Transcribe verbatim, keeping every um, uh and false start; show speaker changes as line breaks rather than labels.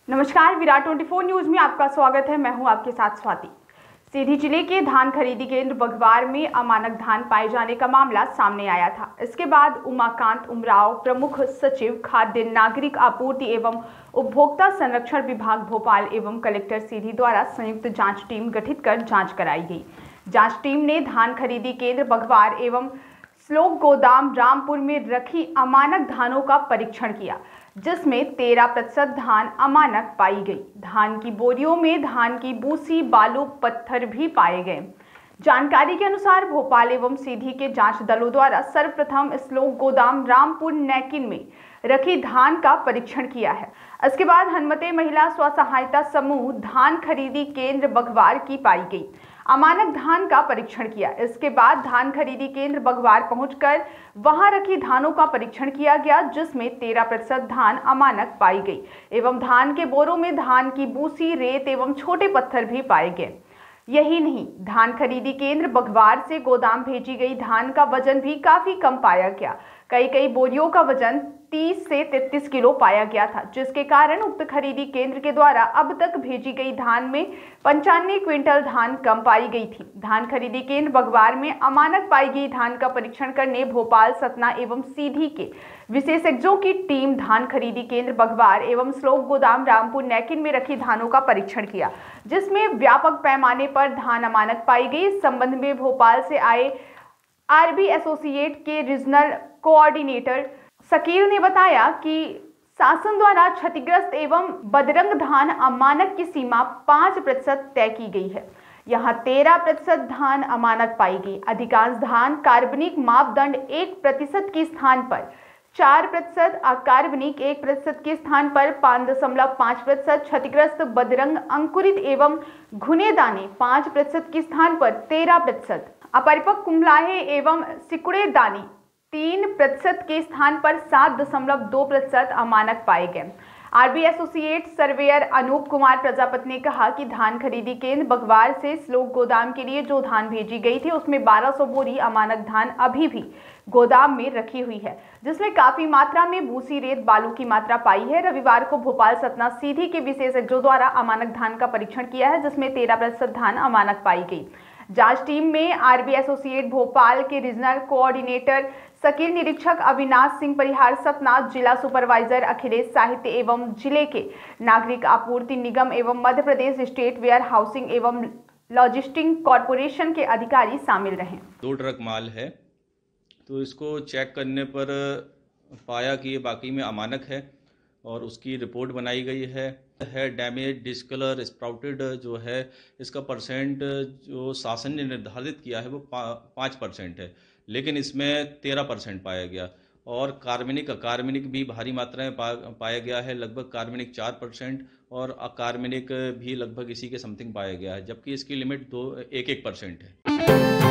नमस्कार, विराट चौबीस न्यूज में आपका स्वागत है। मैं हूं आपके साथ स्वाति। सीधी जिले के धान खरीदी केंद्र बघवार में अमानक धान पाए जाने का मामला सामने आया था। इसके बाद उमाकांत उमराव, प्रमुख सचिव खाद्य नागरिक आपूर्ति एवं उपभोक्ता संरक्षण विभाग भोपाल एवं कलेक्टर सीधी द्वारा संयुक्त जांच टीम गठित कर जांच कराई गई। जांच टीम ने धान खरीदी केंद्र बघवार एवं श्लोक गोदाम रामपुर में रखी अमानक धानों का परीक्षण किया, जिसमें तेरह प्रतिशत धान अमानक पाई गई। धान की बोरियों में धान की बूसी, बालू, पत्थर भी पाए गए। जानकारी के अनुसार भोपाल एवं सीधी के जांच दलों द्वारा सर्वप्रथम श्लोक गोदाम रामपुर नैकिन में रखी धान का परीक्षण किया है। इसके बाद हनुमते महिला स्व सहायता समूह धान खरीदी केंद्र बघवार की पाई गई अमानक धान का परीक्षण किया। इसके बाद धान खरीदी केंद्र बघवार पहुंचकर वहां रखी धानों का परीक्षण किया गया, जिसमें तेरह प्रतिशत धान अमानक पाई गई एवं धान के बोरों में धान की बूसी, रेत एवं छोटे पत्थर भी पाए गए। यही नहीं, धान खरीदी केंद्र बघवार से गोदाम भेजी गई धान का वजन भी काफी कम पाया गया। कई कई बोरियों का वजन तीस से तैंतीस किलो पाया गया था, जिसके कारण उक्त खरीदी केंद्र के द्वारा अब तक भेजी गई धान में पंचानवे क्विंटल धान कम पाई गई थी। धान खरीदी केंद्र बघवार में अमानक पाई गई धान का परीक्षण करने भोपाल, सतना एवं सीधी के विशेषज्ञों की टीम धान खरीदी केंद्र बघवार एवं श्लोक गोदाम रामपुर नैकिन में रखी धानों का परीक्षण किया, जिसमें व्यापक पैमाने पर धान अमानक पाई गई। इस संबंध में भोपाल से आए आरबी एसोसिएट के रीजनल कोऑर्डिनेटर शकील ने बताया कि शासन द्वारा क्षतिग्रस्त एवं बदरंग धान अमानक की सीमा पाँच प्रतिशत तय की गई है। यहाँ तेरह प्रतिशत धान अमानक पाई गई। अधिकांश धान कार्बनिक मापदंड एक प्रतिशत के स्थान पर चार प्रतिशत, अकार्बनिक एक प्रतिशत के स्थान पर पाँच दशमलव पाँच प्रतिशत, क्षतिग्रस्त बदरंग अंकुरित एवं घुने दाने पाँच प्रतिशत के स्थान पर तेरह प्रतिशत, अपरिपक्व कुम्हलाहे एवं सिकुड़े दाने तीन प्रतिशत के स्थान पर सात दशमलव दो प्रतिशत अमानक पाए गए। RB associate surveyor Anoop Kumar Prajapati ने कहा कि धान खरीदी केंद्र बघवार से श्लोक गोदाम के लिए जो धान भेजी गई थी, उसमें बारह सौ बोरी अमानक धान अभी भी गोदाम में रखी हुई है, जिसमें काफी मात्रा में भूसी, रेत, बालू की मात्रा पाई है। रविवार को भोपाल, सतना, सीधी के विशेषज्ञों द्वारा अमानक धान का परीक्षण किया है, जिसमें तेरह प्रतिशत धान अमानक पाई गई। जांच टीम में आरबी एसोसिएट भोपाल के रीजनल कोऑर्डिनेटर शकील, निरीक्षक अविनाश सिंह परिहार सतना, जिला सुपरवाइजर अखिलेश साहित्य एवं जिले के नागरिक आपूर्ति निगम एवं Madhya Pradesh state warehousing एवं लॉजिस्टिक कॉरपोरेशन के अधिकारी शामिल रहे।
दो ट्रक माल है, तो इसको चेक करने पर पाया कि ये बाकी में अमानक है और उसकी रिपोर्ट बनाई गई है है डैमेज, डिस्कलर, स्प्राउटेड जो है इसका परसेंट जो शासन ने निर्धारित किया है वो पाँच परसेंट है, लेकिन इसमें तेरह परसेंट पाया गया। और कार्बनिक अकार्बनिक भी भारी मात्रा में पा, पाया गया है, लगभग कार्बनिक चार परसेंट और अकार्बनिक भी लगभग इसी के समथिंग पाया गया है, जबकि इसकी लिमिट दो एक एक परसेंट है।